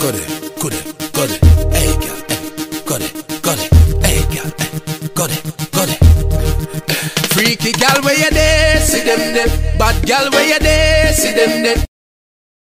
got it, got it, got it. Hey girl, got it, got it. Hey girl, got it, got it. Freaky girl where you there, see them there. Bad girl where you there, see them there.